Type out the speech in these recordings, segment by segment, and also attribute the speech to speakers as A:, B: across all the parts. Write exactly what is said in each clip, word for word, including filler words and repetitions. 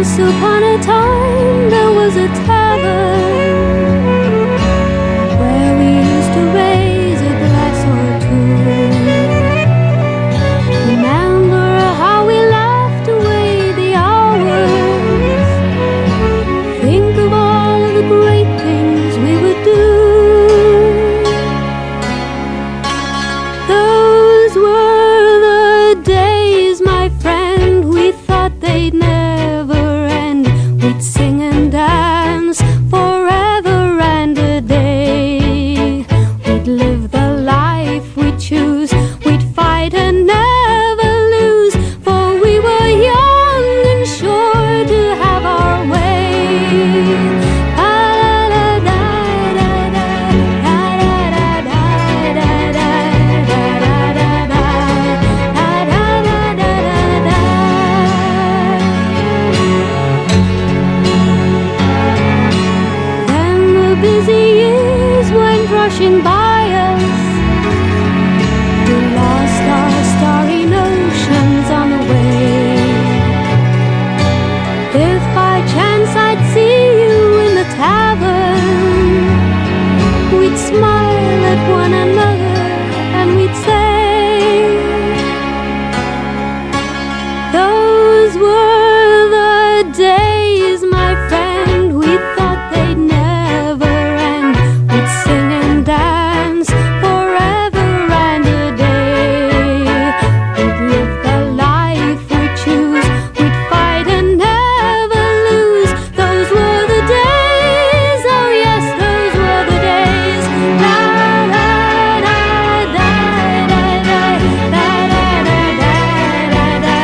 A: Once upon a time there was a tavern where we used to raise a glass or two. Remember how we laughed away the hours. Think of all of the great things we would do. Those were the days, my friend, we thought they'd never end. We'd sing and dance forever and a day. We'd live the life we'd choose. We'd fight and never lose, for we were young and sure to have our way. Then the busy years went rushing by us. We lost our starry notions on the way. If by chance I'd see you in the tavern, we'd smile at one another and we'd say, those were the days, my friend, we thought they'd never end. We'd sing and dance forever and a day. We'd live the life we choose. We'd fight and never lose. Those were the days, oh yes, those were the days. La la da da da da da da da da da da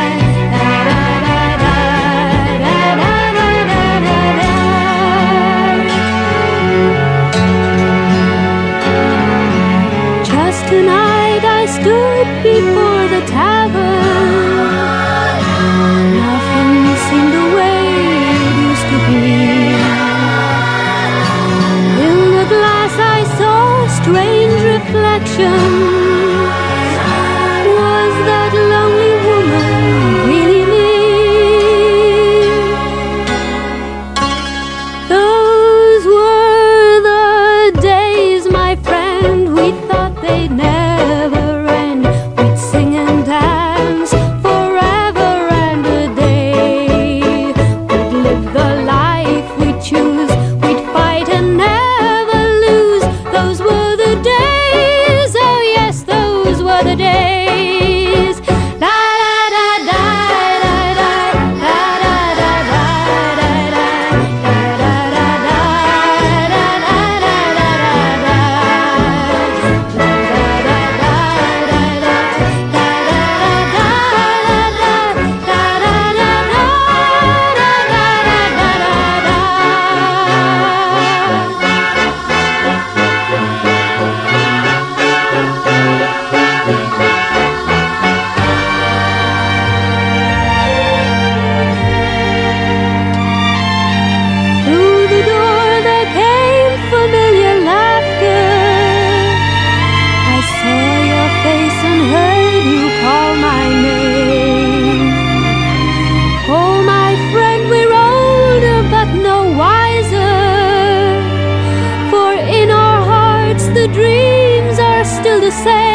A: Just tonight I stood before the tavern. Nothing seemed the way it used to be. In the glass I saw strange reflections. Was that lonely woman really me? Those were the days, my friend, we thought they'd never end. We'd sing and dance forever and a day. We'd live the life we'd choose. We'd fight and never lose. Those were the days, oh yes, those were the days. La la da da da da da da da da da da da da Through the door there came familiar laughter. I saw your face and heard you call my name. Oh, my friend, we're older but no wiser, for in our hearts the dreams are still the same.